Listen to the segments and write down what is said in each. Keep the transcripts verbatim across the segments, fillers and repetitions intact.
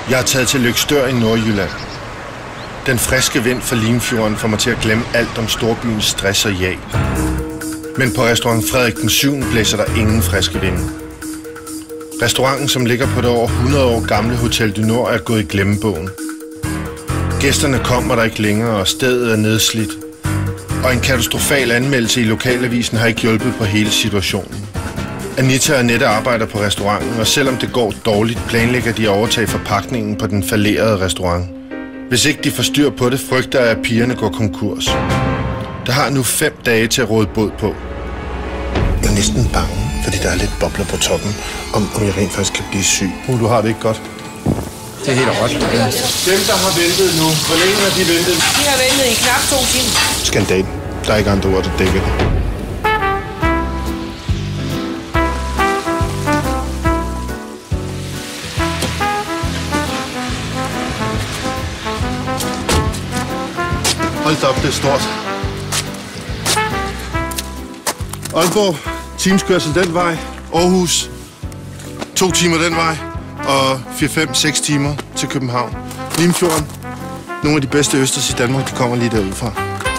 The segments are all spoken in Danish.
Jeg er taget til Løgstør i Nordjylland. Den friske vind fra Limfjorden får mig til at glemme alt om storbyens stress og jag. Men på restaurant Frederik den syvende blæser der ingen friske vinde. Restauranten, som ligger på det over hundrede år gamle Hotel du Nord, er gået i glemmebogen. Gæsterne kommer der ikke længere, og stedet er nedslidt. Og en katastrofal anmeldelse i lokalavisen har ikke hjulpet på hele situationen. Anita og Annette arbejder på restauranten, og selvom det går dårligt, planlægger de at overtage forpakningen på den fallerede restaurant. Hvis ikke de får styr på det, frygter jeg, at pigerne går konkurs. Der har nu fem dage til at råde bod på. Jeg er næsten bange, fordi der er lidt bobler på toppen, om, om jeg rent faktisk kan blive syg. Uh, du har det ikke godt. Det er helt råt. Dem, der har ventet nu, hvor længe har de ventet? De har ventet i knap to timer. Skandal. Der er ikke andre ord, der dækker det. Hold da op, det er stort. Aalborg, timeskørsel den vej. Aarhus, to timer den vej. Og fire, fem, seks timer til København. Limfjorden, nogle af de bedste østers i Danmark, de kommer lige derudfra.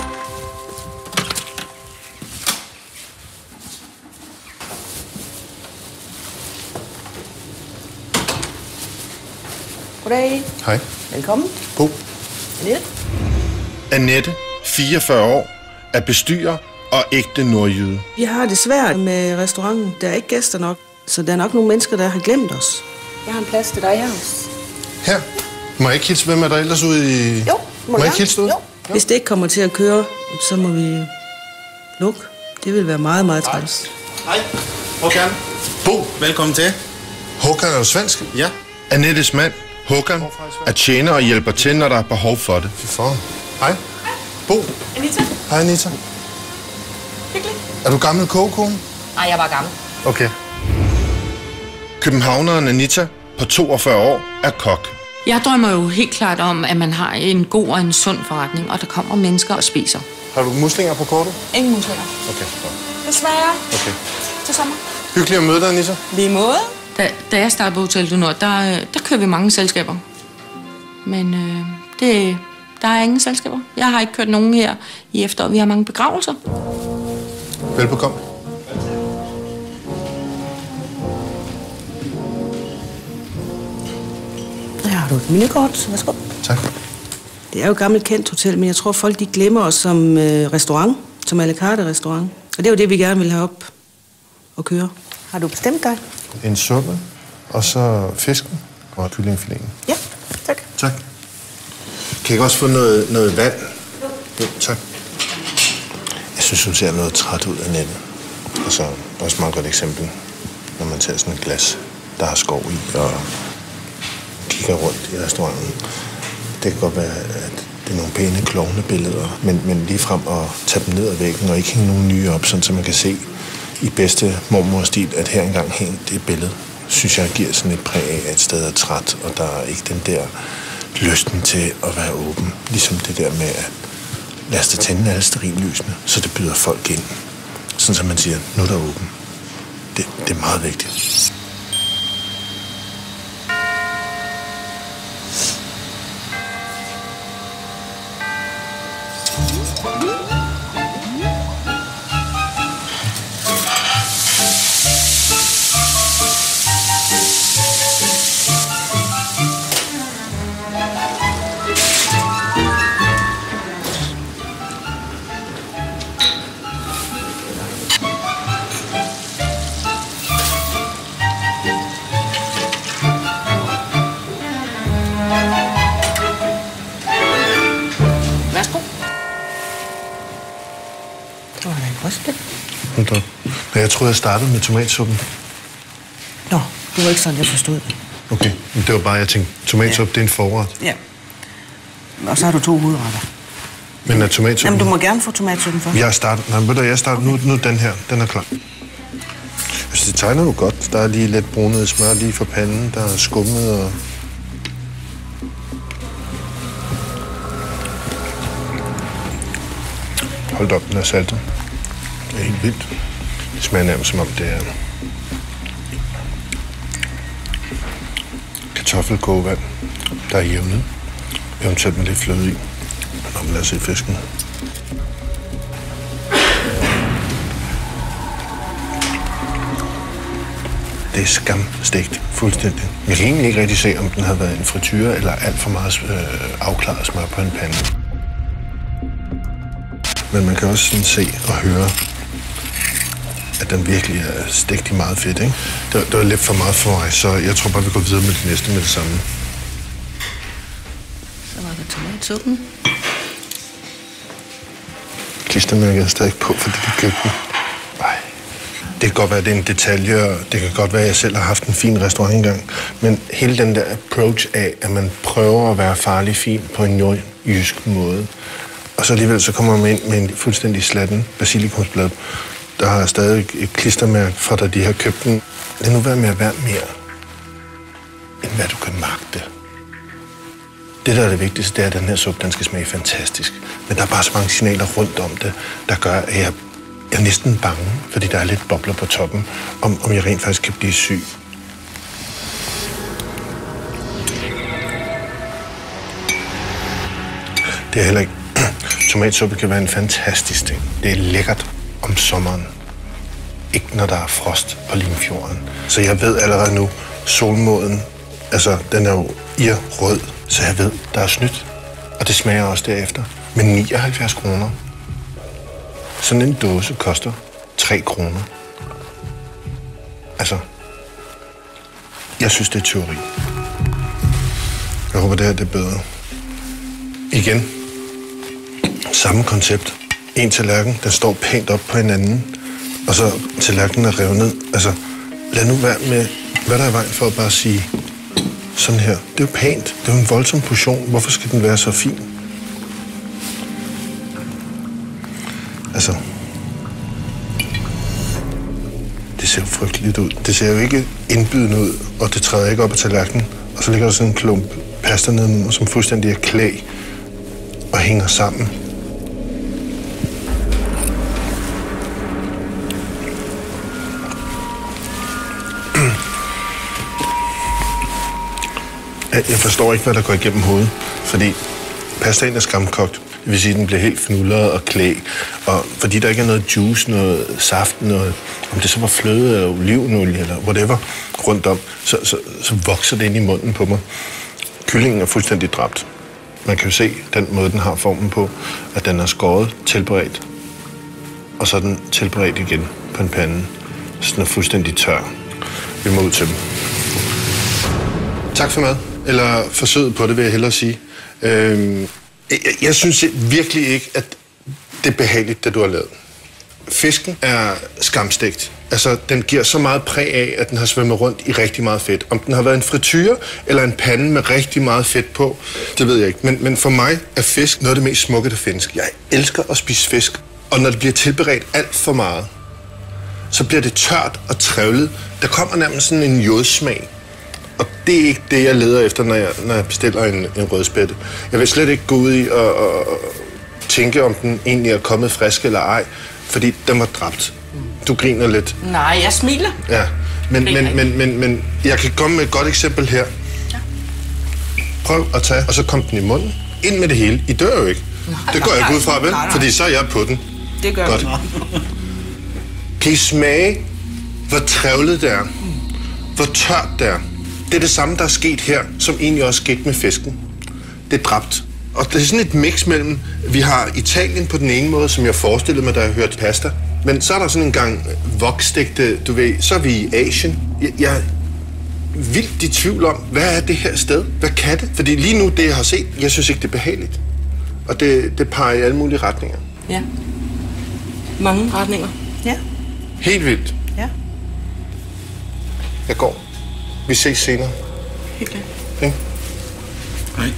Goddag. Hej. Velkommen. Bo. Annette. Annette, fireogfyrre år, er bestyrer og ægte nordjyde. Vi har det svært med restauranten. Der er ikke gæster nok, så der er nok nogle mennesker, der har glemt os. Jeg har en plads til dig her. Her. Må jeg ikke hilse? Hvem er der ellers ude i... Jo, må, må jeg ikke hilse ud? Jo. Hvis det ikke kommer til at køre, så må vi lukke. Det vil være meget, meget træls. Hej. Håkan. Bo. Velkommen til. Håkan er jo svensk. Ja. Annettes mand, Håkan, er tjener og hjælper til, når der er behov for det. Fy for. Hej. Bo. Anita. Hej, Anita. Hyggeligt. Er du gammel kogekone? Nej, jeg var gammel. Okay. Københavneren Anita, på toogfyrre år, er kok. Jeg drømmer jo helt klart om, at man har en god og en sund forretning, og der kommer mennesker og spiser. Har du muslinger på kortet? Ingen muslinger. Okay. Desværre. Okay. Til sommer. Hyggeligt at møde dig, Anita. Lige måde. Da, da jeg startede på Hotel du Nord, der, der kører vi mange selskaber. Men øh, det, der er ingen selskaber. Jeg har ikke kørt nogen her i efteråret. Vi har mange begravelser. Velbekomme. Der har du et menukort. Værsgo. Tak. Det er jo et gammelt kendt hotel, men jeg tror, folk de glemmer os som øh, restaurant, som à la carte restaurant. Og det er jo det, vi gerne vil have op og køre. Har du bestemt dig? En suppe, og så fisken og kyllingefileten. Ja, tak. Tak. Kan jeg også få noget, noget vand? Jo, tak. Jeg synes, hun ser noget træt ud af nettet. Og så også et meget godt eksempel, når man tager sådan et glas, der har skov i, og kigger rundt i restauranten. Det kan godt være, at det er nogle pæne, klovne billeder, men, men lige frem at tage dem ned ad væggen og ikke hænge nogle nye op, sådan, så man kan se i bedste mormorstil, at her engang hængt det billede, synes jeg giver sådan et præg af, at et sted er træt, og der er ikke den der lysten til at være åben. Ligesom det der med at lade os tænde alle stearinlysene, så det byder folk ind. Sådan som man siger, nu er der åben. Det, det er meget vigtigt. Hold da. Jeg troede, jeg startede med tomatsuppen. Nå, det var ikke sådan, jeg forstod det. Okay, men det var bare, jeg tænkte, tomatsuppe, ja. Det er en forret. Ja. Og så har du to hovedretter. Men er tomatsuppen... Jamen, du må gerne få tomatsuppen først. Jeg har startet... Nej, ved du, jeg starter nu, nu den her. Den er klar. Altså, det tegner jo godt. Der er lige lidt brunet smør lige for panden. Der er skummet og... Hold op, den er saltet. Det er helt vildt. Det smager nærmest som om det er... kartoffelkogevand, der er jævnet. Eventuelt med lidt fløde i. Nå, men lad os se fisken. Det er skamstegt fuldstændig. Jeg kan egentlig ikke rigtig se, om den havde været en frityre eller alt for meget øh, afklaret smør på en pande. Men man kan også sådan se og høre, at den virkelig er stegt i meget fedt, ikke? Det, det var lidt for meget for mig, så jeg tror bare, vi går videre med det næste med det samme. Så var der tomatsuppen. Klistermærket er stadig på, fordi de købte den. Ej. Det kan godt være, at det er en detalje, og det kan godt være, at jeg selv har haft en fin restaurant engang. Men hele den der approach af, at man prøver at være farlig fin på en nordjysk måde. Og så alligevel så kommer man ind med en fuldstændig slatten basilikumsblad. Der har stadig et klistermærke fra, da de har købt den. Lad nu være med at være mere, end hvad du kan magte. Det, der er det vigtigste, det er, at den her suppe, den skal smage fantastisk. Men der er bare så mange signaler rundt om det, der gør, at jeg, jeg er næsten bange, fordi der er lidt bobler på toppen, om, om jeg rent faktisk kan blive syg. Det er heller ikke... Tomatsuppe kan være en fantastisk ting. Det er lækkert om sommeren. Ikke når der er frost på Limfjorden. Så jeg ved allerede nu, solmåden, altså den er jo irrød, så jeg ved, der er snydt. Og det smager også derefter. Men nioghalvfjerds kroner. Sådan en dåse koster tre kroner. Altså, jeg synes, det er teori. Jeg håber, det her det er bedre. Igen. Samme koncept. En tallerken, der står pænt op på hinanden, og så tallerkenen er revet ned. Altså, lad nu være med, hvad der er i vejen for at bare sige sådan her. Det er jo pænt. Det er jo en voldsom portion. Hvorfor skal den være så fin? Altså, det ser jo frygteligt ud. Det ser jo ikke indbydende ud, og det træder ikke op på tallerkenen. Og så ligger der sådan en klump pasta nedenunder, som fuldstændig er klæ og hænger sammen. Jeg forstår ikke, hvad der går igennem hovedet, fordi pastaen er skamkogt. Det vil sige, at den bliver helt fnullet og klæ. Og fordi der ikke er noget juice, noget saft, noget, om det så var fløde eller olivenolie eller whatever rundt om, så, så, så vokser det ind i munden på mig. Kyllingen er fuldstændig dræbt. Man kan jo se den måde, den har formen på, at den er skåret, tilberedt, og så er den tilberedt igen på en pande, så den er fuldstændig tør. Vi må ud til dem. Tak for mad. Eller forsøget på det, vil jeg hellere sige. Øhm, jeg, jeg synes virkelig ikke, at det er behageligt, det du har lavet. Fisken er skamstegt. Altså, den giver så meget præg af, at den har svømmet rundt i rigtig meget fedt. Om den har været en frityre eller en pande med rigtig meget fedt på, det ved jeg ikke. Men, men for mig er fisk noget af det mest smukke, der findes. Jeg elsker at spise fisk. Og når det bliver tilberedt alt for meget, så bliver det tørt og trævlet. Der kommer nærmest sådan en jodsmag. Og det er ikke det, jeg leder efter, når jeg, når jeg bestiller en, en rødspætte. Jeg vil slet ikke gå ud i og, og, og tænke, om den egentlig er kommet frisk eller ej, fordi den var dræbt. Du griner lidt. Nej, jeg smiler. Ja, men, men, men, men, men jeg kan komme med et godt eksempel her. Ja. Prøv at tage, og så kom den i munden. Ind med det hele. I dør jo ikke. Nej, det går jeg ikke ud fra, vel? Nej, nej. Fordi så er jeg på den. Det gør godt. Kan I smage, hvor trævlet det er? Hvor tørt det er? Det er det samme, der er sket her, som egentlig også skete med fisken. Det er dræbt. Og det er sådan et mix mellem, vi har Italien på den ene måde, som jeg forestillede mig, da jeg hørte pasta. Men så er der sådan en gang vokstegte, du ved, så er vi i Asien. Jeg, jeg er vildt i tvivl om, hvad er det her sted? Hvad kan det? Fordi lige nu, det jeg har set, jeg synes ikke, det er behageligt. Og det, det peger i alle mulige retninger. Ja. Mange retninger. Ja. Helt vildt. Ja. Jeg går. Vi ses senere. Helt klart. Okay. Nej.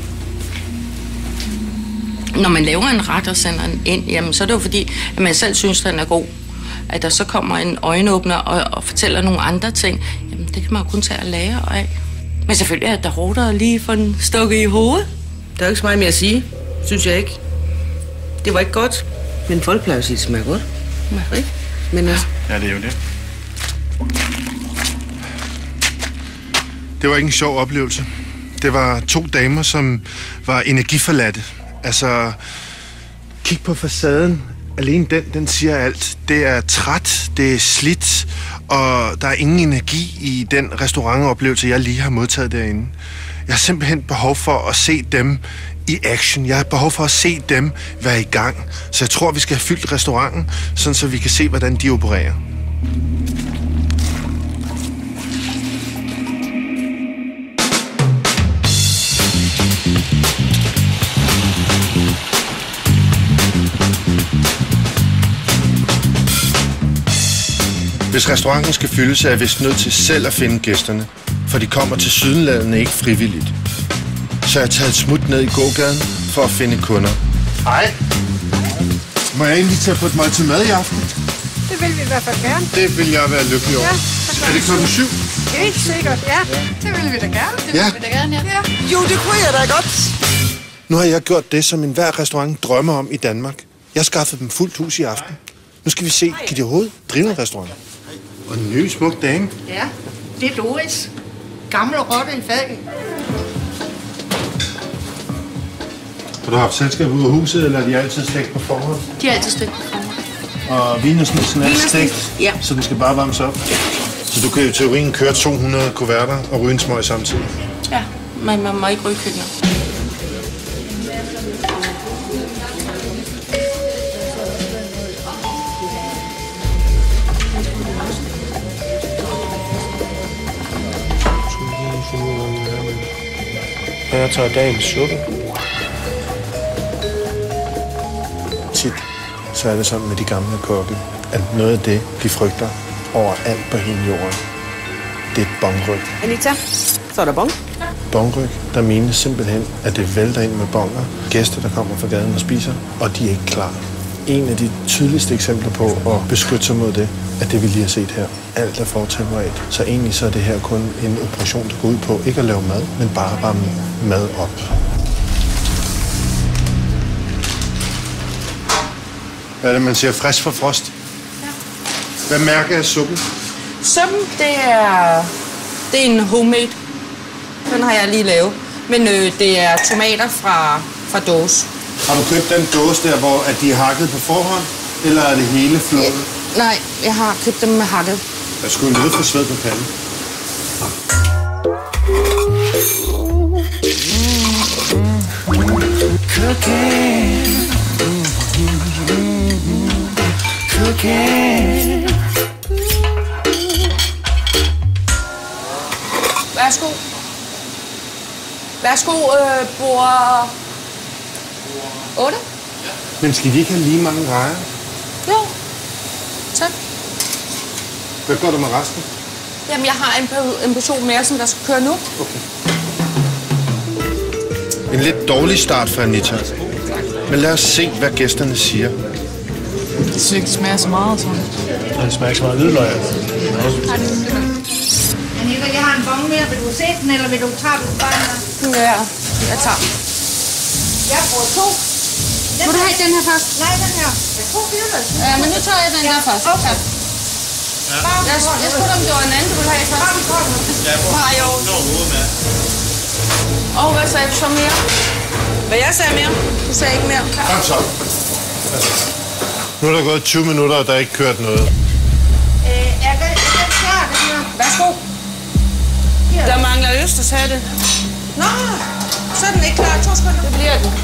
Når man laver en ret og sender den ind, jamen, så er det jo fordi, at man selv synes, den er god. At der så kommer en øjenåbner og, og fortæller nogle andre ting, jamen det kan man jo kun tage og lære af. Men selvfølgelig er der råder lige for en stukket i hovedet. Der er jo ikke så meget mere at sige, synes jeg ikke. Det var ikke godt, men folk plejer at sige, at det smager godt. Ja, ikke? Men altså... Ja, det er jo det. Det var ikke en sjov oplevelse. Det var to damer, som var energiforladte. Altså, kig på facaden. Alene den, den siger alt. Det er træt, det er slidt, og der er ingen energi i den restaurantoplevelse, jeg lige har modtaget derinde. Jeg har simpelthen behov for at se dem i action. Jeg har behov for at se dem være i gang. Så jeg tror, vi skal have fyldt restauranten, sådan så vi kan se, hvordan de opererer. Hvis restauranten skal fyldes, er jeg vist nødt til selv at finde gæsterne, for de kommer til sydenladende ikke frivilligt. Så jeg har taget et smut ned i gågaden for at finde kunder. Hej. Må jeg egentlig tage på et måltid mad i aften? Det vil vi i hvert fald gerne. Det vil jeg være lykkelig over. Ja, er det klokken syv? Helt sikkert, ja. Det vil vi da gerne. Det Ja. vil vi da gerne, ja. ja. Jo, det kunne jeg da godt. Nu har jeg gjort det, som enhver restaurant drømmer om i Danmark. Jeg har skaffet dem fuldt hus i aften. Nu skal vi se, kan de overhovedet drive en restaurant? Og en ny smuk dame. Ja, det er Doris. Gammel rotte i faget. Har du haft selskab ud af huset, eller er de altid stegt på forhånd? De er altid stegt på forhånd. Og wienersnitsen er Wienersnitz, stegt, ja. så den skal bare varmes op. Så du kan i teorien køre to hundrede kuverter og ryge en smøg samtidig. Ja, men man må ikke ryge køkkener. Jeg tager dagens suppe. Tit så er det sådan med de gamle kokke, at noget af det, de frygter overalt på hele jorden, det er et bongryg. Anita, så er der bong. Bongryg, der menes simpelthen, at det vælter ind med bonger. Gæster, der kommer fra gaden og spiser, og de er ikke klar. En af de tydeligste eksempler på at beskytte sig mod det, er det, vi lige har set her. Alt er fortemperat. Så egentlig så er det her kun en operation, der går ud på ikke at lave mad, men bare varme mad op. Hvad er det, man siger? Frisk fra frost? Ja. Hvad mærker af suppen? Suppen, det er, det er en homemade. Den har jeg lige lavet. Men øh, det er tomater fra, fra dåse. Har du købt den dåse der, hvor at de er hakket på forhånd? Eller er det hele flået? Nej, jeg har købt dem med hakket. Jeg skulle lidt for sved på panden. Cooking. Cooking. Værsgo. Værsgo, øh, bord otte. Men skal de ikke have lige mange rejer? Jo. Tak. Hvad gør du med resten? Jamen, jeg har en, en portion mere, som der skal køre nu. Okay. En lidt dårlig start for Anita. Men lad os se, hvad gæsterne siger. Det synes ikke, det smager så meget sådan. Det smager ikke så meget hvidløg. Anita, jeg har en bong mere. Vil du se den, eller vil du tage den bare? Ja, jeg tager. Jeg bruger to. Vil du have den her først? Nej, den her. Jeg tror, vi er Ja, men nu tager jeg den der først. Okay. Ja. Jeg, jeg spurgte, om det var en anden, du ville have først. Nej, jo. Og hvad sagde du så mere? Hvad jeg sagde mere? Du sagde ikke mere. Kom så. Nu er der gået tyve minutter, og der er ikke kørt noget. Øh, er den klar, den her? Værsgo. Der mangler østers, havde det. Nå, så er den ikke klar. To sekunder. Det bliver den.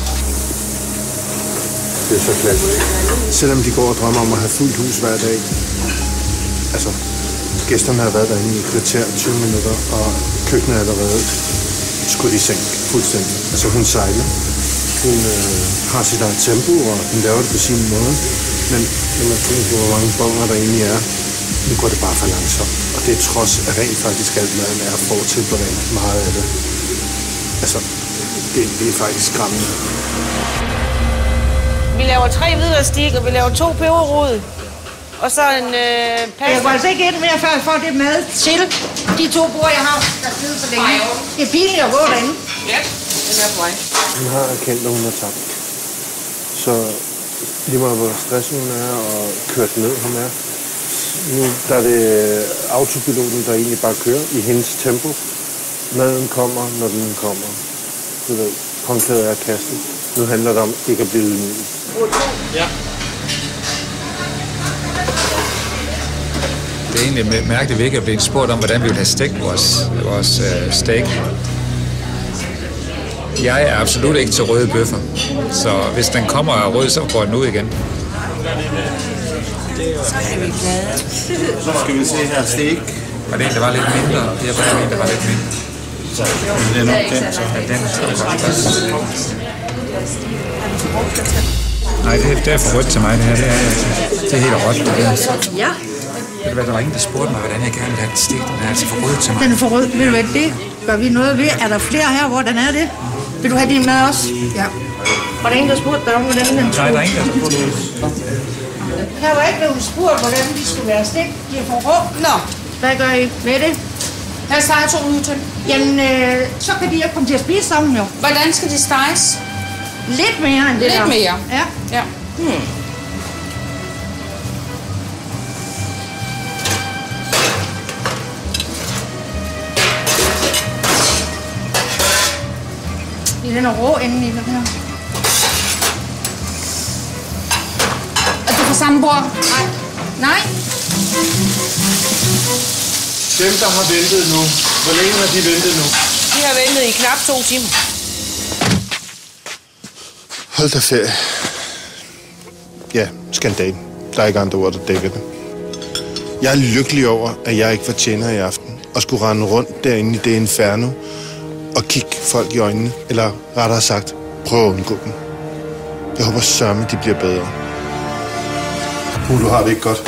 Det er så klassisk. Selvom de går og drømmer om at have fuldt hus hver dag. Altså, gæsterne har været derinde i et kvarter, tyve minutter, og køkkenet er allerede skudt i sænk fuldstændig. Altså, hun sejler. Hun øh, har sit eget tempo, og hun laver det på sin måde. Men når man tænker på, hvor mange bonger der egentlig er, nu går det bare for langsomt. Og det er trods af rent faktisk alt maden er fortilberedt meget af det. Altså, det, det er faktisk skræmmende. Vi laver tre hvidløgsstik, og vi laver to peberrod. Og så en øh, pasta. Jeg går altså ikke ind mere, før jeg får det mad til de to bord, jeg har, der sidder så længe. Det er pinligt at gå derinde. Ja, det er på vej. Hun har erkendt, at hun har tabt. Så lige meget hvor stresset hun er og kørt ned hun er. Nu der er det autopiloten, der egentlig bare kører i hendes tempo. Maden kommer, når den kommer. Du ved, håndklædet er kastet. Nu handler det om ikke at blive ydmyget. Ja. Det er egentlig mærkeligt, at vi ikke er blevet spurgt om, hvordan vi vil have stegt vores, vores øh, steak. Jeg er absolut ikke til røde bøffer, så hvis den kommer af rød, så går den ud igen. Så er vi glade. Så skal vi se her steak. Og det der var lidt mindre. Det er bare en, der var lidt mindre. Så det er nok den, så. Ja, den Nej, det, det er for rødt til mig, det her. Det er, det er helt råt, det der. Ja. Ved du hvad, der var ingen, der spurgte mig, hvordan jeg gerne ville have den stegt. Den er altså for rød til mig. Den er for rød. Ved du hvad, det gør vi noget ved. Er der flere her, hvor den er det? Vil du have din med også? Ja. Var der ingen, der spurgte dig om, hvordan den skulle? Nej, der er ingen, der spurgte mig. Her var ikke nogen spurgt, hvordan de skulle være stegt. De er for rå. Nå, Hvad gør I med det? her steger to minutter. Jamen, øh, så kan de ikke komme til at spise sammen jo. Hvordan skal de steges? Lidt mere end det Lidt der. mere? Ja. Ja. Hmm. I den er rå inde i den her. Er du på samme bord? Nej. Nej. Dem, der har ventet nu. Hvor længe har de ventet nu? Vi har ventet i knap to timer. Hold da ferie. Ja, skandal. Der er ikke andre ord, der dækker det. Jeg er lykkelig over, at jeg ikke var tjener i aften og skulle rende rundt derinde i det inferno og kigge folk i øjnene, eller rettere sagt, prøve at undgå dem. Jeg håber sørme, de bliver bedre. Uh, du har det ikke godt.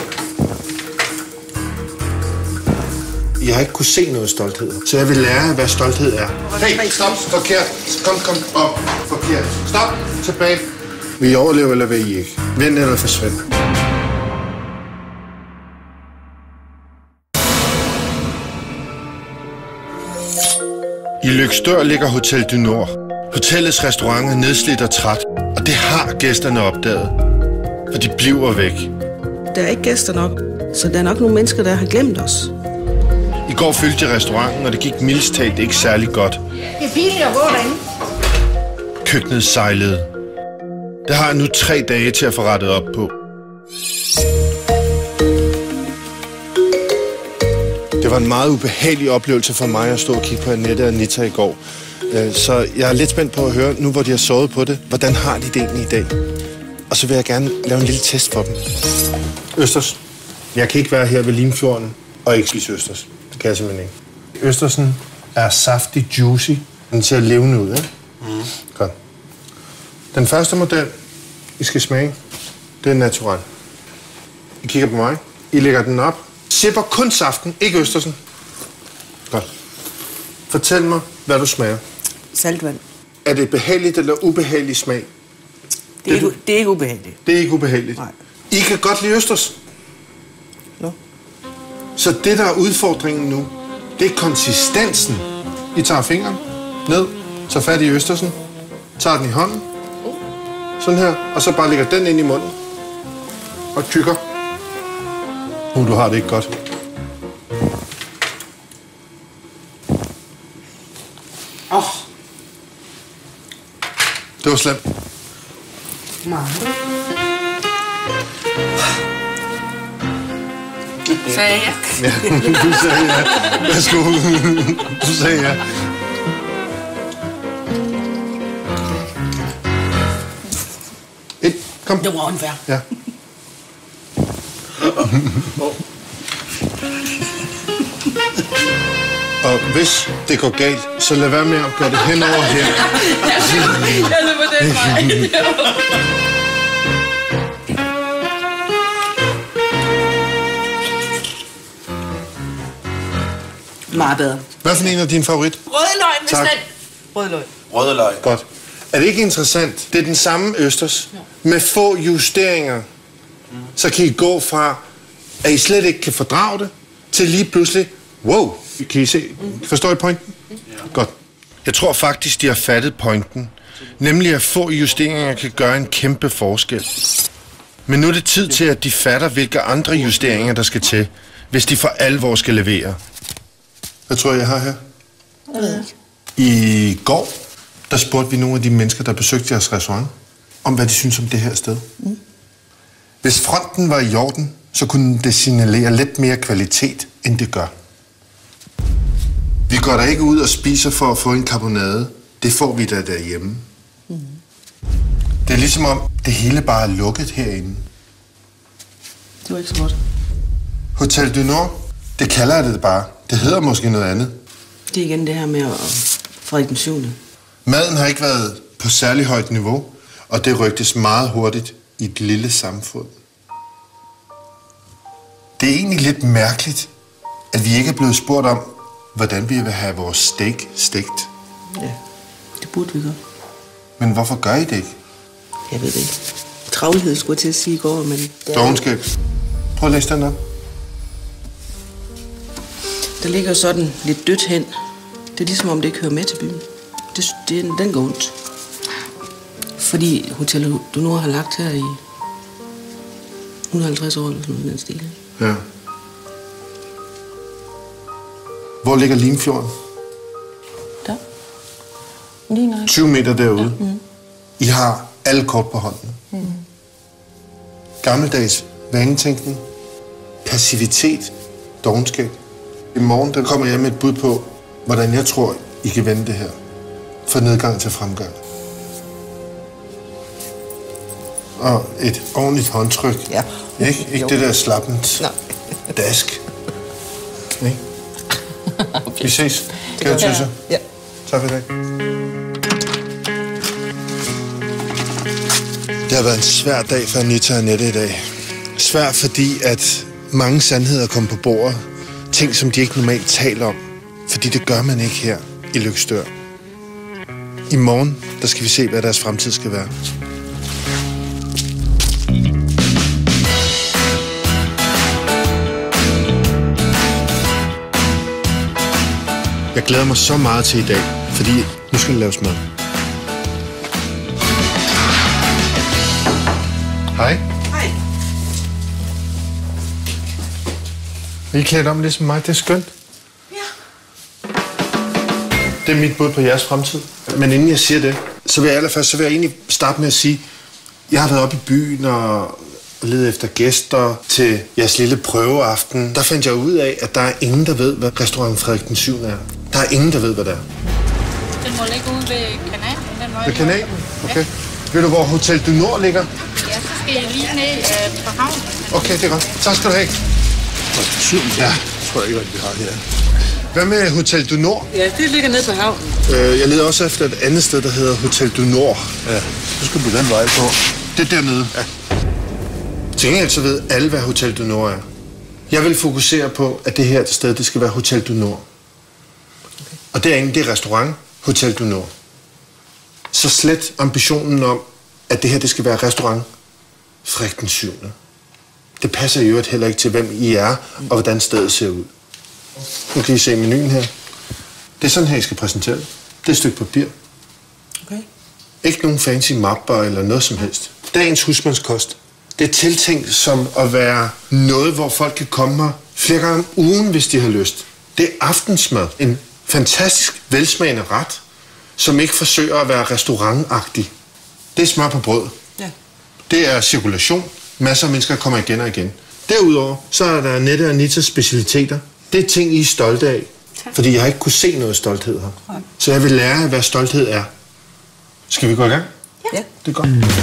Jeg har ikke kunne se noget stolthed, så jeg vil lære, hvad stolthed er. Hey, stop. Forkert. Kom, kom, op. Forkert. Stop. Tilbage. Vil I overleve, eller vil I ikke? Vend eller forsvind. I Løgstør ligger Hotel du Nord. Hotellets restaurant er nedslidt og træt, og det har gæsterne opdaget. For de bliver væk. Der er ikke gæster nok, så der er nok nogle mennesker, der har glemt os. I går fyldte jeg restauranten, og det gik mildest talt ikke særlig godt. Det er pinligt at gå derinde. Køkkenet sejlede. Det har jeg nu tre dage til at få rettet op på. Det var en meget ubehagelig oplevelse for mig at stå og kigge på Annette og Anita i går. Så jeg er lidt spændt på at høre, nu hvor de har sovet på det, hvordan har de det egentlig i dag? Og så vil jeg gerne lave en lille test for dem. Østers, jeg kan ikke være her ved Limfjorden og ikke spise østers. Det kan jeg simpelthen ikke. Østersen er saftig, juicy. Den ser levende ud, ikke? Mm. Godt. Den første model, I skal smage, det er natural. I kigger på mig. I lægger den op. Sipper kun saften, ikke østersen. Godt. Fortæl mig, hvad du smager. Saltvand. Er det behageligt eller ubehagelig smag? Det er, ikke, det er ikke ubehageligt. Det er ikke ubehageligt? Nej. I kan godt lide østers? Nå. Så det, der er udfordringen nu, det er konsistensen. I tager fingeren ned, tager fat i østersen, tager den i hånden, sådan her, og så bare lægger den ind i munden og tykker. Uh, du har det ikke godt. Åh. Oh. Det var slemt. Meget. Sagde jeg. Ja, du sagde ja. Værsgo. Du sagde ja. Et, kom. Det var unfair. Ja. Og hvis det går galt, så lad være med at gøre det henover her. Jeg er på den vej. Meget bedre. Hvad for en er din favorit? Rødløg, hvis Tak. den... Rødløg. Rødløg. Godt. Er det ikke interessant? Det er den samme østers, med få justeringer. Så kan I gå fra, at I slet ikke kan fordrage det, til lige pludselig, wow, kan I se? Forstår I pointen? Godt. Jeg tror faktisk, de har fattet pointen. Nemlig at få justeringer kan gøre en kæmpe forskel. Men nu er det tid til, at de fatter, hvilke andre justeringer, der skal til, hvis de for alvor skal levere. Hvad tror jeg, jeg har her? Jeg ved ikke. I går, der spurgte vi nogle af de mennesker, der besøgte jeres restaurant, om hvad de synes om det her sted. Mm. Hvis fronten var i orden, så kunne det signalere lidt mere kvalitet, end det gør. Vi går da ikke ud og spiser for at få en karbonade. Det får vi da derhjemme. Mm. Det er ligesom om, det hele bare er lukket herinde. Det var ikke så godt. Hotel du Nord, det kalder jeg det bare. Det hedder måske noget andet. Det er igen det her med at Frederik den syvende. Maden har ikke været på særlig højt niveau, og det rygtes meget hurtigt i et lille samfund. Det er egentlig lidt mærkeligt, at vi ikke er blevet spurgt om, hvordan vi vil have vores steak stegt. Ja, det burde vi godt. Men hvorfor gør I det ikke? Jeg ved det ikke. Travlhed skulle jeg til at sige i går, men... Dovenskab. Prøv at læse den op. Der ligger sådan lidt dødt hen. Det er ligesom om det ikke hører med til byen. Det, det, den går ondt. Fordi Hotel du Nord har lagt her i et hundrede og halvtreds år eller sådan noget, den stil. Ja. Hvor ligger Limfjorden? Der. Lige nøjagtigt. tyve meter derude. Ja. Mm. I har alle kort på hånden. Mm. Gammeldags vanetænkning, passivitet, dovenskab. I morgen der kommer jeg med et bud på, hvordan jeg tror, I kan vende det her. Fra nedgang til fremgang. Og et ordentligt håndtryk. Ja. Ikke, ikke det der slappent Nej. dask. Ikke? Okay. Vi ses. Kan du tøsse? Ja. Tak for i dag. Det har været en svær dag for Anita og Annette i dag. Svær fordi, at mange sandheder kom på bordet. Ting, som de ikke normalt taler om. Fordi det gør man ikke her i Løgstør. I morgen, der skal vi se, hvad deres fremtid skal være. Jeg glæder mig så meget til i dag, fordi nu skal der laves mad. Hej. Hej. I er klædt om ligesom mig, det er skønt. Ja. Det er mit bud på jeres fremtid. Men inden jeg siger det, så vil jeg allerførst, så vil jeg egentlig starte med at sige, jeg har været oppe i byen og lede efter gæster til jeres lille prøveaften. Der fandt jeg ud af, at der er ingen, der ved, hvad restaurant Frederik den syvende er. Der er ingen, der ved, hvad det er. Den må ligge ude ved kanalen. Den Ved kanalen? Okay. Ja. Ved du, hvor Hotel du Nord ligger? Ja, så skal jeg lige ned øh, på havnen. Okay, det er godt. Tak skal du have. Ja, jeg tror ikke, hvad vi har her. Hvad med Hotel du Nord? Ja, det ligger nede på havnen. Øh, jeg leder også efter et andet sted, der hedder Hotel du Nord. Ja, så skal du den vej på. Det er dernede. Ja. Til gengæld så ved alle, hvad Hotel du Nord er. Jeg vil fokusere på, at det her sted, det skal være Hotel du Nord. Okay. Og derinde, det er restaurant Hotel du Nord. Så slet ambitionen om, at det her, det skal være restaurant Frederik den syvende. Det passer i øvrigt heller ikke til, hvem I er, og hvordan stedet ser ud. Nu kan I se menuen her. Det er sådan her, I skal præsentere det. Det er et stykke papir. Okay. Ikke nogen fancy mapper eller noget som helst. Dagens husmandskost. Det er tiltænkt som at være noget, hvor folk kan komme her flere gange om ugen, hvis de har lyst. Det er aftensmad. En fantastisk velsmagende ret, som ikke forsøger at være restaurantagtig. Det er smør på brød. Ja. Det er cirkulation. Masser af mennesker kommer igen og igen. Derudover, så er der Annette og Anitas specialiteter. Det er ting, I er stolte af. Tak. Fordi jeg har ikke kunne se noget stolthed her. Nej. Så jeg vil lære, hvad stolthed er. Skal vi gå i gang? Ja. Det er godt. Mm.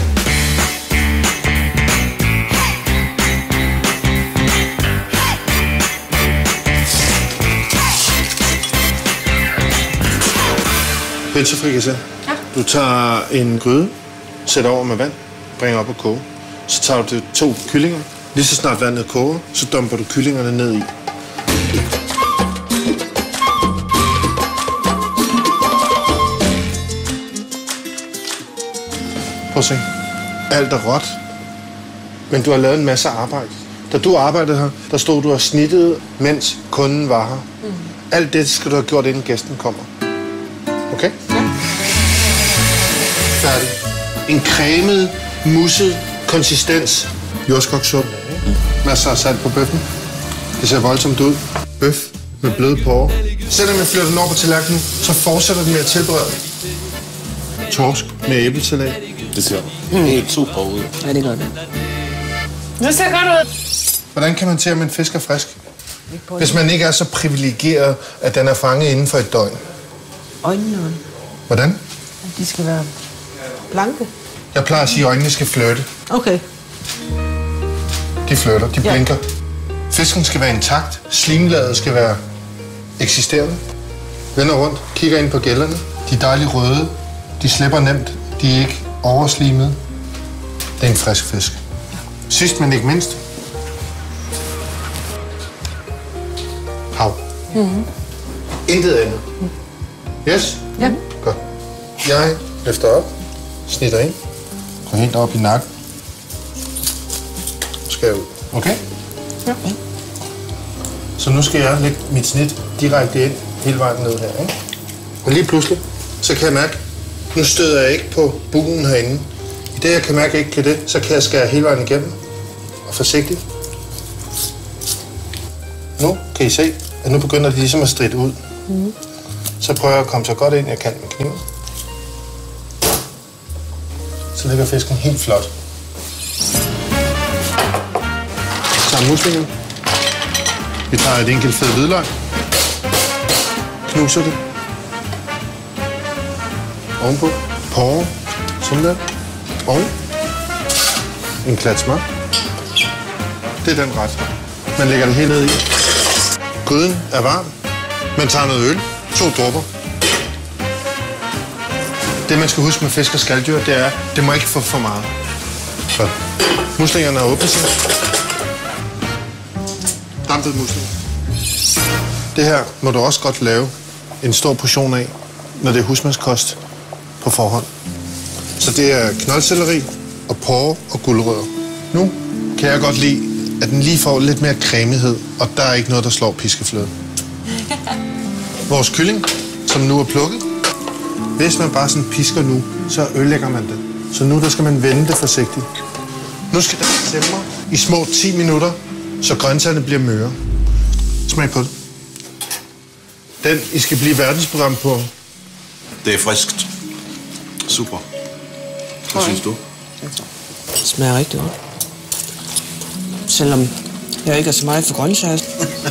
Pølsefrikassé. Ja. Du tager en gryde, sætter over med vand, bringer op og koge. Så tager du to kyllinger. Lige så snart vandet koger, så dumper du kyllingerne ned i. Prøv at se. Alt er råt. Men du har lavet en masse arbejde. Da du arbejdede her, der stod du og snittede, mens kunden var her. Mm. Alt det skal du have gjort, inden gæsten kommer. Okay? Ja. Færdig. En cremet, musset konsistens. Jordskoksuppe. Mm. Masser af salt på bøffen. Det ser voldsomt ud. Bøf med bløde porre. Selvom jeg flytter den over på tallerkenen, så fortsætter den med at tilberede torsk med æblesalat. Det ser mm. helt super ud. Ja, det gør det. Det ser godt ud. Hvordan kan man til, at en fisk er frisk? Hvis man ikke er så privilegeret, at den er fanget inden for et døgn. Øjnene. Hvordan? De skal være blanke. Jeg plejer at sige, at øjnene skal flytte. Okay. De flytter, de Ja. blinker. Fisken skal være intakt. Slimlaget skal være eksisterende. Vender rundt, kigger ind på gællerne. De er dejligt røde. De slipper nemt. De er ikke overslimede. Det er en frisk fisk. Sidst, men ikke mindst. Hav. Mm-hmm. Intet andet. Yes? Ja. Godt. Jeg løfter op, snitter ind, går helt op i nakken. Skal jeg ud. Okay? Ja. Så nu skal jeg lægge mit snit direkte ind, hele vejen ned her, ikke? Og lige pludselig, så kan jeg mærke, nu støder jeg ikke på bugen herinde. I det, jeg kan mærke, at jeg ikke kan det, så kan jeg skære hele vejen igennem. Og forsigtigt. Nu kan I se, at nu begynder de ligesom at stritte ud. Mm. Så prøver jeg at komme så godt ind, jeg kan med kniven. Så ligger fisken helt flot. Så muslinger. Vi tager et enkelt fed hvidløg. Knuser det. Ovenpå. Porre. Sådan der. Og en klat smør. Det er den ret. Man lægger den helt ned i. Gryden er varm. Man tager noget øl. To dråber. Det, man skal huske med fisk og skaldyr, det er, det må ikke få for meget. Så. Muslingerne er åbnet sig. Dampet muslinger. Det her må du også godt lave en stor portion af, når det er husmandskost på forhånd. Så det er knoldselleri og porre og gulerødder. Nu kan jeg godt lide, at den lige får lidt mere cremighed, og der er ikke noget, der slår piskefløde. Vores kylling, som nu er plukket, hvis man bare sådan pisker nu, så ødelægger man det. Så nu der skal man vende det forsigtigt. Nu skal den simre i små ti minutter, så grøntsagerne bliver møre. Smag på det. Den, I skal blive verdensprogram på. Det er friskt. Super. Hvad synes du? Det smager rigtig godt. Selvom jeg ikke er så meget for grøntsager.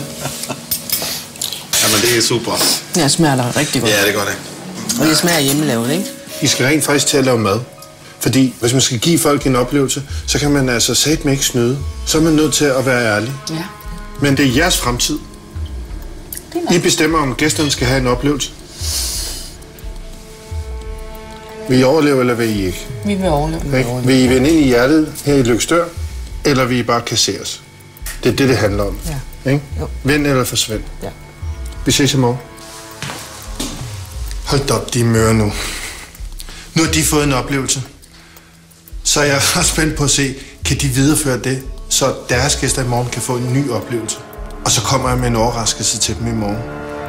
Jamen, det er super. Ja, smager da rigtig godt. Ja, det gør det. Og det smager hjemmelavet, ikke? I skal rent faktisk til at lave mad. Fordi hvis man skal give folk en oplevelse, så kan man altså satme ikke snyde. Så er man nødt til at være ærlig. Ja. Men det er jeres fremtid. I bestemmer, om gæsterne skal have en oplevelse. Vil I overleve, eller vil I ikke? Vi vil overleve. Vi vil, Ikke? overleve. Vil I vende ind i hjertet her i Løgstør, eller vil I bare kasseres? Det er det, det handler om. Ja. Ikke? Vend eller forsvind. Ja. Vi ses i morgen. Hold op, de er møre nu. Nu har de fået en oplevelse. Så er jeg ret spændt på at se, kan de videreføre det, så deres gæster i morgen kan få en ny oplevelse. Og så kommer jeg med en overraskelse til dem i morgen.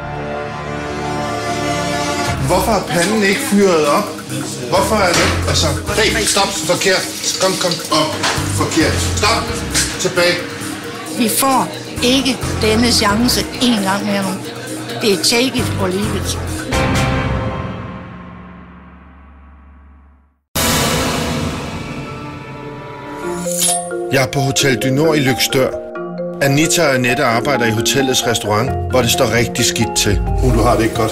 Hvorfor er panden ikke fyret op? Hvorfor er det? Altså, hey, stop, forkert. Kom, kom, op. Forkert. Stop. Tilbage. Vi får ikke denne chance en gang mere nu. Det er take it or leave it. Jeg er på Hotel du Nord i Løgstør. Anita og Annette arbejder i hotellets restaurant, hvor det står rigtig skidt til. Uh, du har det ikke godt.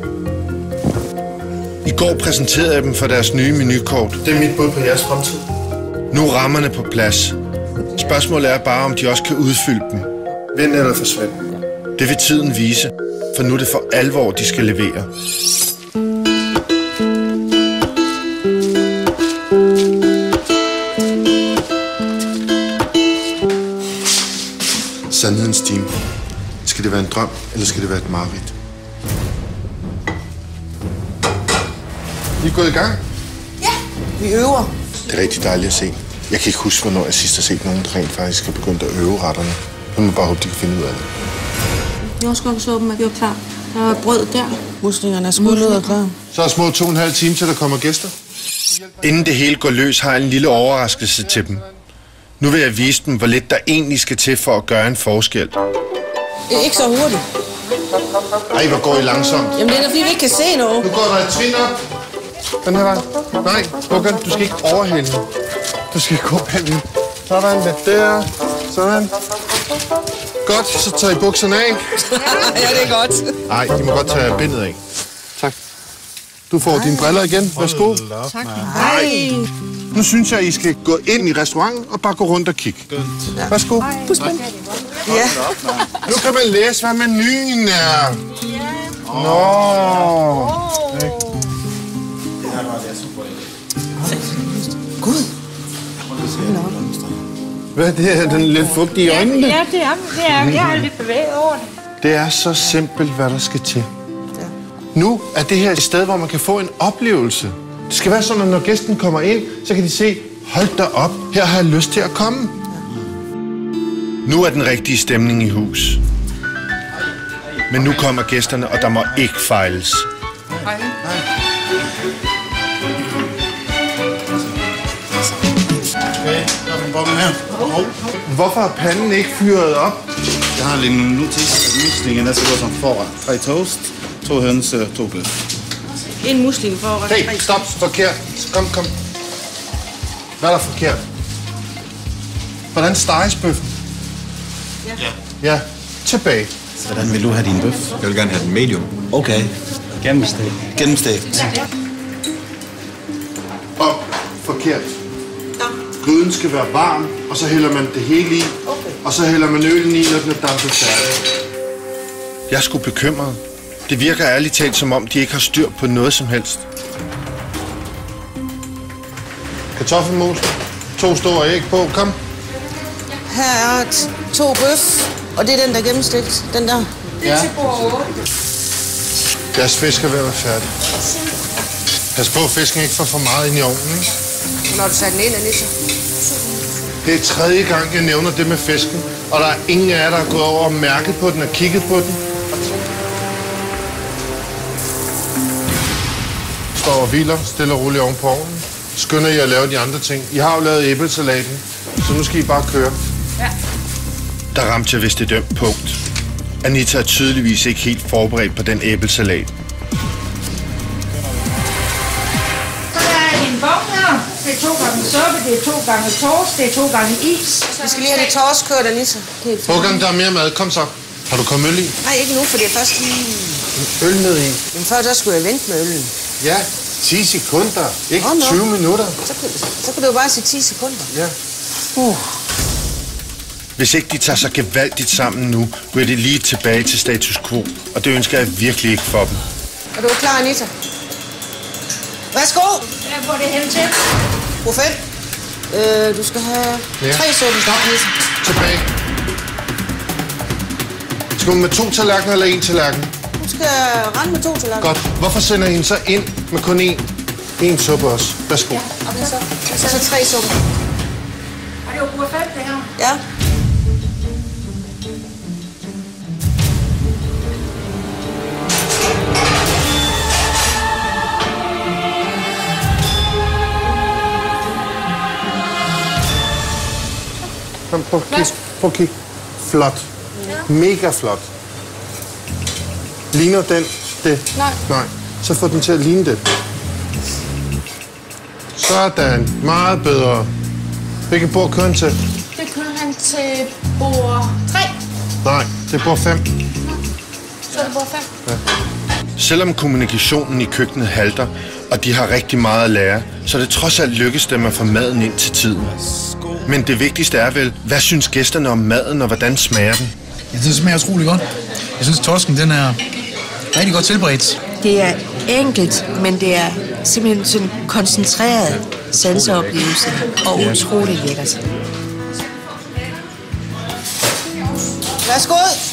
I går præsenterede jeg dem for deres nye menukort. Det er mit bud på jeres fremtid. Nu er rammerne på plads. Spørgsmålet er bare, om de også kan udfylde dem. Vind eller forsvind. Det vil tiden vise, for nu er det for alvor, de skal levere. Sandhedens time. Skal det være en drøm, eller skal det være et mareridt? I er gået i gang? Ja, vi øver. Det er rigtig dejligt at se. Jeg kan ikke huske, hvornår jeg sidst har set nogen, der rent faktisk er begyndt at øve retterne. Jeg må bare håbe, de kan finde ud af det. Jordskokkesuppen er gjort klar. Der er brød der. Muslingerne er skyllet og klar. Så er små to og en halv time, til der kommer gæster. Inden det hele går løs, har jeg en lille overraskelse til dem. Nu vil jeg vise dem, hvor lidt der egentlig skal til for at gøre en forskel. Ikke så hurtigt. Ej, hvor går I langsomt. Jamen, det er da, fordi vi ikke kan se noget. Nu går der et trin op. Den her vej. Nej, Håkan, du skal ikke overhælde hende. Du skal gå bagved. Sådan der. Der. Sådan. Godt, så tager I bukserne af. Ja, det er godt. Nej, I må godt tage bindet af. Tak. Du får dine briller igen. Værsgo. Tak. Hej. Nu synes jeg, I skal gå ind i restauranten og bare gå rundt og kigge. Værsgo. Pust på. Ja. Nu kan man læse, hvad menuen er. Nå. Gud. Hvad er det her? Den er lidt fugtig i øjnene. Ja, det er det. Er, jeg er lidt bevæget over det. Det er så simpelt, hvad der skal til. Nu er det her et sted, hvor man kan få en oplevelse. Det skal være sådan, at når gæsten kommer ind, så kan de se, hold da op, her har jeg lyst til at komme. Nu er den rigtige stemning i hus. Men nu kommer gæsterne, og der må ikke fejles. Hvorfor er panden ikke fyret op? Jeg har lige en notis. Muslingen, der skal gå som forret. Tre toast, to hønse, to bøf. En musling for at Hey, stop. Forkert. Kom, kom. Hvad er der forkert? Hvordan steges bøffen? Ja. Ja. Tilbage. Hvordan vil du have din bøf? Jeg vil gerne have den medium. Okay. Gennemstegt. Gennemstegt. Op. Forkert. Gryden skal være varm, og så hælder man det hele i. Og så hælder man øllen i, når den er dampet færdig. Jeg er sgu bekymret. Det virker ærligt talt, som om de ikke har styr på noget som helst. Kartoffelmos. To store æg på. Kom. Her er to bøf, og det er den, der er gennemstegt. Den der. Ja. Deres fisk er ved at være færdig. Pas på, fisken ikke får for meget ind i ovnen, ikke? Når du tager den ind, Anissa. Det er tredje gang, jeg nævner det med fisken, og der er ingen af jer, der er gået over og mærket på den og kigget på den. Står og hviler, stille og roligt oven på ovnen. Skynder I at lave de andre ting. I har jo lavet æblesalaten, så nu skal I bare køre. Ja. Der ramte jeg vist et dømt punkt. Anita er tydeligvis ikke helt forberedt på den æblesalat. Så er der en bog her. Det er to gange suppe, det er to gange toast, det er to gange is. Vi skal lige have det toast kørt, Anissa. Håkan, der er mere mad. Kom så. Har du kommet øl i? Nej, ikke nu, for det er først lige... Øl ned i? Men før så skulle jeg vente med øllen. Ja, ti sekunder. Ikke oh, no. tyve minutter. Så, så kan du jo bare sige ti sekunder. Ja. Uh. Hvis ikke de tager sig gevaldigt sammen nu, bliver det lige tilbage til status quo. Og det ønsker jeg virkelig ikke for dem. Er du klar, Anita? Værsgo! Jeg får det hen til. Brug fem. Øh, du skal have ja. tre suppen. Stop. Tilbage. Skal du med to tallerkener eller en tallerken? Du skal rende med to tallerkener. Godt. Hvorfor sender I hende så ind med kun én? En suppe også. Værsgo. Ja, okay, så. Så, så tre supper. Og det er jo brug fem, det her. Ja. Kom, prøv at kigge. Prøv at kigge. Flot. Ja. Mega flot. Ligner den det? Nej. Nej. Så få den til at ligne det. Sådan. Meget bedre. Hvilket bord kører han til? Det kører han til bord tre. Nej, det er bord fem. Så er det bord fem. Ja. Selvom kommunikationen i køkkenet halter, og de har rigtig meget at lære, så er det trods alt lykkes dem at få maden ind til tiden. Men det vigtigste er vel, hvad synes gæsterne om maden, og hvordan smager den? Jeg synes, det smager utrolig godt. Jeg synes, torsken den er rigtig godt tilberedt. Det er enkelt, men det er simpelthen sådan koncentreret sanseoplevelse og utrolig lækkert. Værsgo.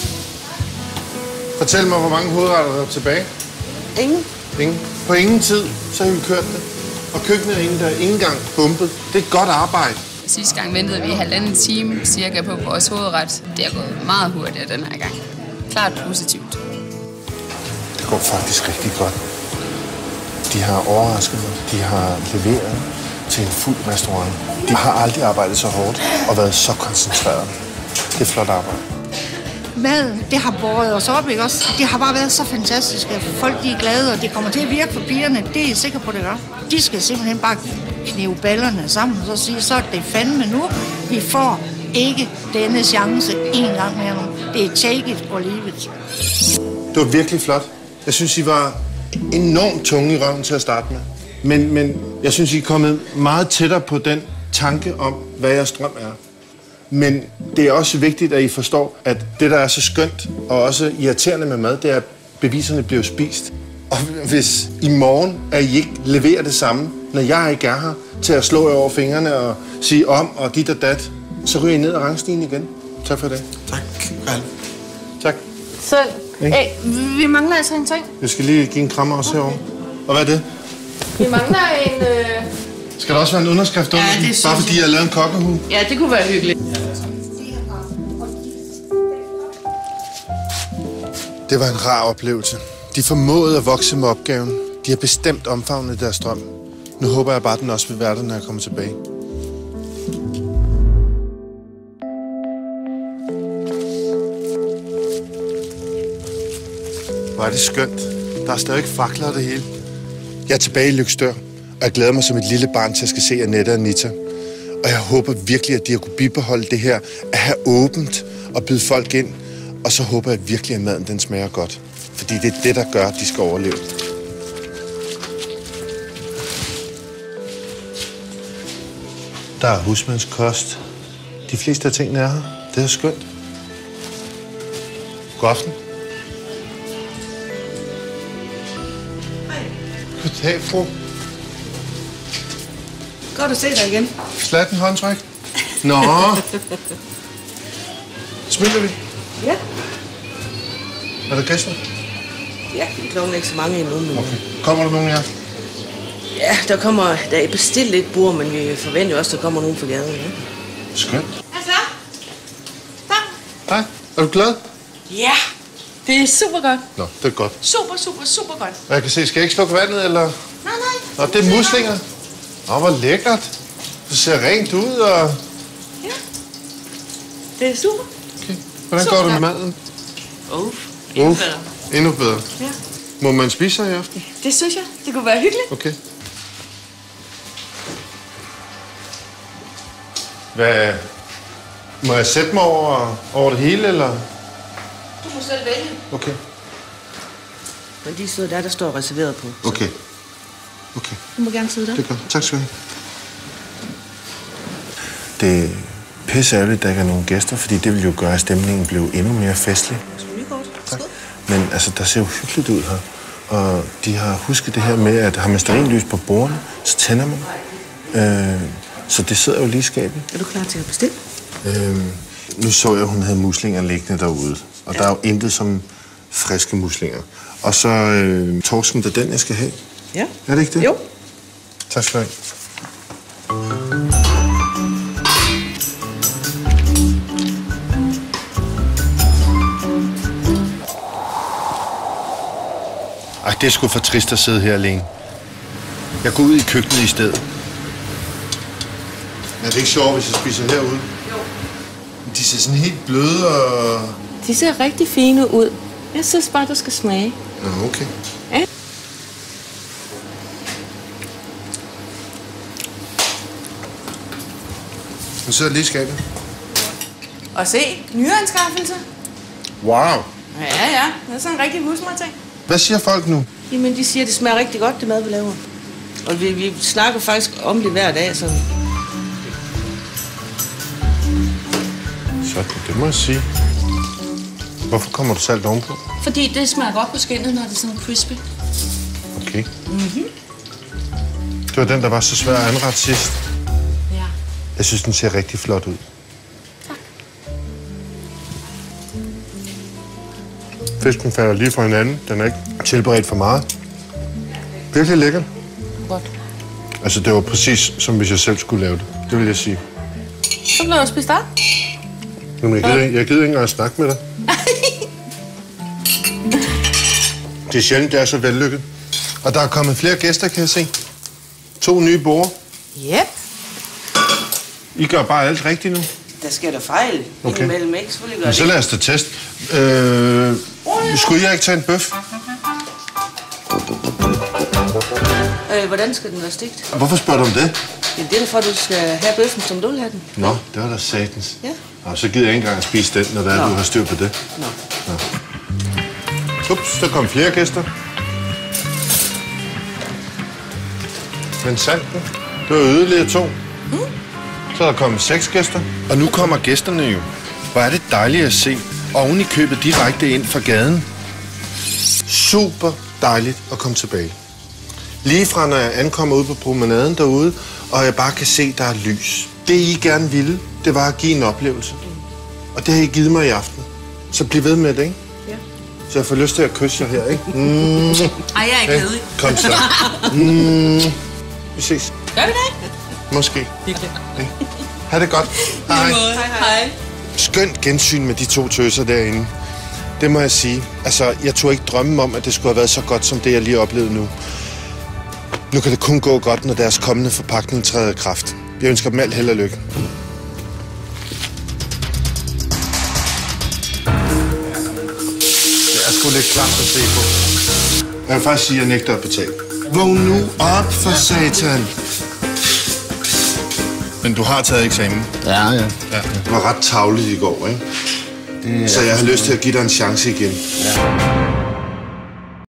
Fortæl mig, hvor mange hovedretter der er tilbage? Ingen. Ingen. På ingen tid, så har vi kørt det. Og køkkenet er ingen, der er ikke engang bumpet. Det er et godt arbejde. Sidste gang ventede vi halvanden time cirka på vores hovedret. Det er gået meget hurtigt den her gang. Klart positivt. Det går faktisk rigtig godt. De har overrasket mig. De har leveret til en fuld restaurant. De har aldrig arbejdet så hårdt og været så koncentreret. Det er flot arbejde. maden, det har båret os op, ikke også? Det har bare været så fantastisk, at folk de er glade, og det kommer til at virke for pigerne. Det er jeg sikker på, det gør. De skal simpelthen bare knive ballerne sammen og så sige, så er det fandme nu. Vi får ikke denne chance en gang mere nu. Det er take it or leave it. Det var virkelig flot. Jeg synes, I var enormt tunge i røven til at starte med. Men, men jeg synes, I er kommet meget tættere på den tanke om, hvad jeres drøm er. Men det er også vigtigt, at I forstår, at det, der er så skønt og også irriterende med mad, det er, at beviserne bliver spist. Og hvis i morgen, at I ikke leverer det samme, når jeg ikke er her, til at slå jer over fingrene og sige om og dit og dat, så ryger I ned ad rangstigen igen. Tak for det. Tak, Karl. Tak. Så, øh, vi mangler altså en ting. Jeg skal lige give en krammer også herovre. Og hvad er det? Vi mangler en... Øh... Skal der også være en underskrift under? Ja, det bare fordi jeg har lavet en kokkehue? Ja, det kunne være hyggeligt. Det var en rar oplevelse. De formåede at vokse med opgaven. De har bestemt omfavnet deres drøm. Nu håber jeg bare, at den også vil være der, når jeg kommer tilbage. Hvor er det skønt. Der er stadig fakler det hele. Jeg er tilbage i Løgstør, og jeg glæder mig som et lille barn til at skal se Annette og Anita. Og jeg håber virkelig, at de har kunne bibeholde det her, at have åbent og byde folk ind. Og så håber jeg virkelig, at maden den smager godt. Fordi det er det, der gør, at de skal overleve. Der er husmandskost. De fleste af tingene er her. Det er skønt. God aften. Goddag, fru. Godt at se dig igen. Slatten håndtryk. Nå. Smiler vi? Ja. Er der gæster? Ja, klokken er ikke så mange endnu. Men... Okay. Kommer der nogen her? Ja, der kommer... Der er bestilt lidt bord, men vi forventer jo også, at der kommer nogen fra gaden. Ja. Skønt. Altså, så. Hej. Er du glad? Ja, det er super godt. Nå, det er godt. Super, super, super godt. Og jeg kan se, skal jeg ikke slukke vandet, eller? Nej, nej. Nå, det er muslinger. Nå, hvor lækkert. Det ser rent ud, og... Ja, det er super. Okay. Hvordan går det med maden? Oh, endnu uh, bedre. Endnu bedre. Ja. Må man spise her i aften? Det synes jeg. Det kunne være hyggeligt. Okay. Hvad... Må jeg sætte mig over, over det hele, eller? Du må selv vælge. Okay. Men de sidder der, der står reserveret på. Så. Okay. Okay. Du må gerne sidde der. Det er godt. Tak skal du have. Det er pisse ærgerligt, at der ikke er nogen gæster, fordi det vil jo gøre, at stemningen blev endnu mere festlig. Tak. Men altså, der ser jo hyggeligt ud her. Og de har husket det her med, at har man stearinlys på bordene, så tænder man. Øh, så det sidder jo lige i skabet. Er du klar til at bestille? Øh, nu så jeg, at hun havde muslinger liggende derude. Og ja. Der er jo intet som friske muslinger. Og så øh, torsken, det er den, jeg skal have. Ja. Er det ikke det? Jo. Tak skal du have. Ej, det er sgu for trist at sidde her alene. Jeg går ud i køkkenet i stedet. Er det ikke sjovt, hvis jeg spiser herude? Jo. De ser sådan helt bløde og... De ser rigtig fine ud. Jeg synes bare, du skal smage. Ja, okay. Ja. Nu sidder lige i skabet. Og se, nyanskaffelse. Wow. Ja, ja. Det er sådan en rigtig husmorting. Hvad siger folk nu? Jamen, de siger, at det smager rigtig godt, det mad, vi laver. Og vi, vi snakker faktisk om det hver dag, sådan. Sådan, det må jeg sige. Hvorfor kommer du salt ovenpå? Fordi det smager godt på skinnet, når det er sådan crispy. Okay. Mm-hmm. Det var den, der var så svær at anrette sidst. Ja. Jeg synes, den ser rigtig flot ud. Tak. Fisken falder lige fra hinanden. Den er ikke tilberedt for meget. Virkelig lækkert. Godt. Altså, det var præcis, som hvis jeg selv skulle lave det. Det vil jeg sige. Så bliver du spist af. Jamen, jeg gider, jeg gider ikke engang at snakke med dig. Det er sjældent, det er så vellykket. Og der er kommet flere gæster, kan jeg se. To nye borde. Yep. I gør bare alt rigtigt nu. Der sker der fejl Okay. indimellem, ikke? Selvfølgelig gør Men så det. lad os da teste. Øh, skulle jeg ikke tage en bøf? Øh, hvordan skal den være stegt? Hvorfor spørger du om det? Ja, det er derfor, du skal have bøffen, som du vil have den. Nå, det var da satans. Ja. Og så gider jeg ikke engang at spise den, når der er, du har styr på det. Nå. Nå. Ups, der kom flere gæster. Men sandt, det var yderligere to. Mm. Så er der kommet seks gæster. Og nu kommer gæsterne jo. Hvor er det dejligt at se. Oven i købet direkte ind fra gaden. Super dejligt at komme tilbage. Lige fra når jeg ankommer ud på promenaden derude, og jeg bare kan se, der er lys. Det I gerne ville, det var at give en oplevelse. Og det har I givet mig i aften. Så bliv ved med det, ikke? Ja. Så jeg får lyst til at kysse jer her, ikke? Mm. Ej, jeg er ikke ledig. Kom så. Mm. Vi ses. Gør vi det? Måske. Hyggeligt. Ha' det godt. Hej. Hej, hej. Skønt gensyn med de to tøser derinde. Det må jeg sige. Altså, jeg tog ikke drømme om, at det skulle have været så godt, som det, jeg lige oplevede nu. Nu kan det kun gå godt, når deres kommende forpakning træder i kraft. Jeg ønsker dem alt held og lykke. Det er sgu lidt klart at se på. Jeg vil faktisk sige, at jeg nægter at betale. Vågn nu op for satan. Men du har taget eksamen. Ja, ja. Ja. Det var ret tavligt i går, ikke? Det, så jeg har lyst til at give dig en chance igen. Ja.